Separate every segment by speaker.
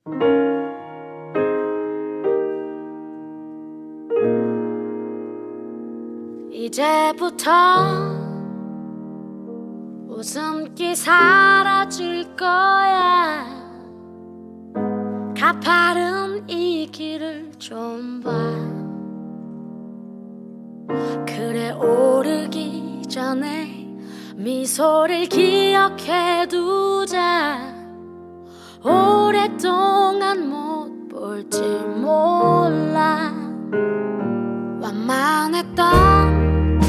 Speaker 1: 이제부터 웃음기 사라질 거야. 가파른 이 길을 좀 봐. 그래, 오르기 전에 미소를 기억해 두자. 오랫동안 못 볼지 몰라. 완만했던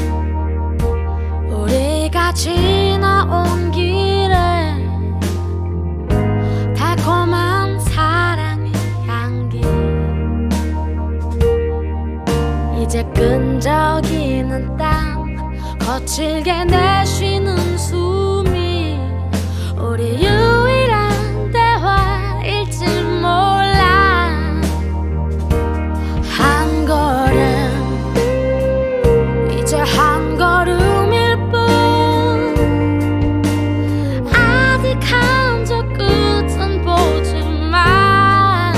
Speaker 1: 우리가 지나온 길에 달콤한 사랑의 향기. 이제 끈적이는 땀 거칠게 내쉬는 숨이 우리 유일한 대화일지 몰라. 한 걸음, 이제 한 걸음일 뿐. 아직 한저 끝은 보지만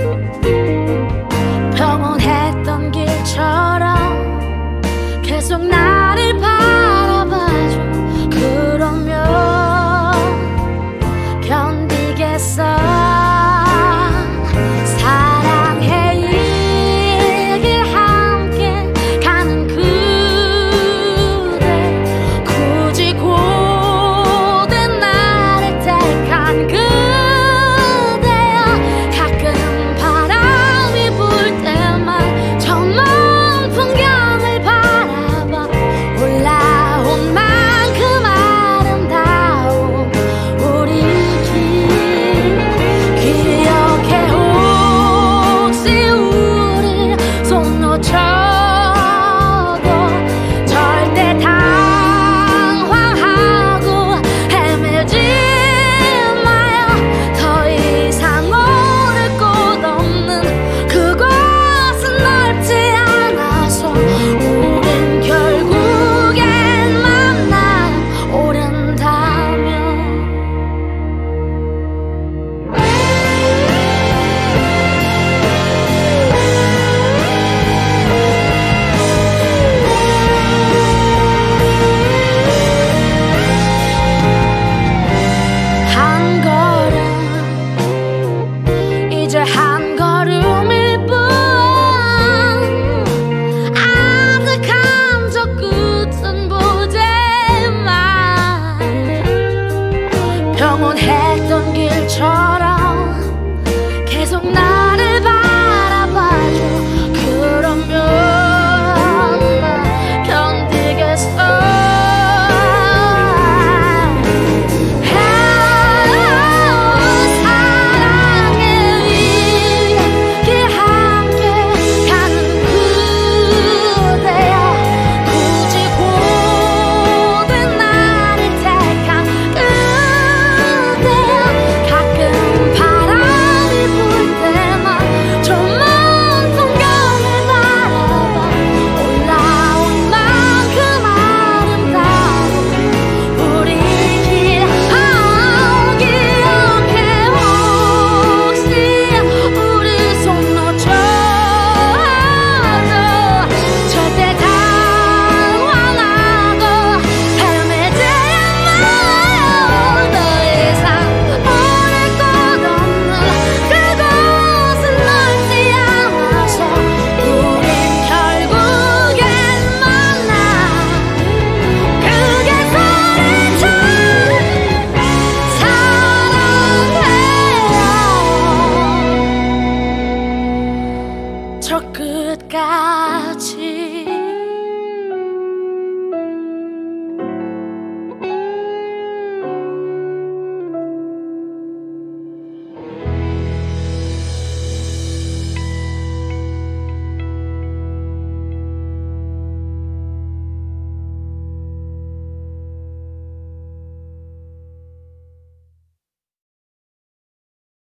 Speaker 1: 평온했던 길처럼 계속 나를 바라봐줘. 그러면 견디겠어. 사랑해 이 길 함께 가는 그대. 굳이 고된 나를 택한 그대여. 가끔 바람이 불 때만 저 먼 풍경을 바라봐. 올라온 만큼 아름다운 우리 길. 기억해 혹시 우리 손 놓쳐도 절대 당황하고 헤매지 마요. 더 이상 오를 곳 없는 그곳은 넓지 않아서 우린 결국엔 만나 오른다면. 한 걸음, 이제 한